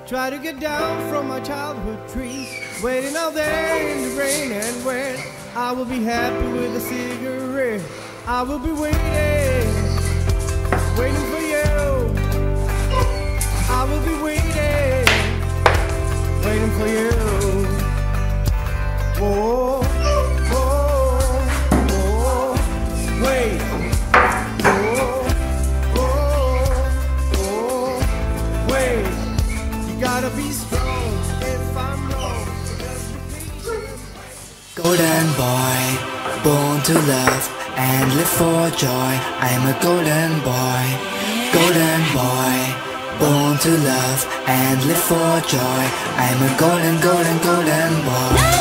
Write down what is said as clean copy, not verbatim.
Try to get down from my childhood tree, waiting out there in the rain and wind. I will be happy with a cigarette. I will be waiting, waiting for you. I will be waiting, waiting for you. Whoa, whoa, whoa, wait. Whoa, whoa, whoa, wait. You gotta be strong if I'm wrong. Golden boy, born to love and live for joy. I'm a golden boy, golden boy, born to love and live for joy. I'm a golden, golden, golden boy.